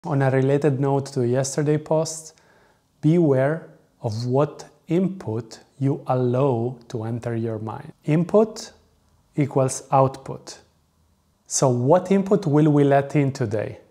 On a related note to yesterday's post, beware of what input you allow to enter your mind. Input equals output. So what input will we let in today?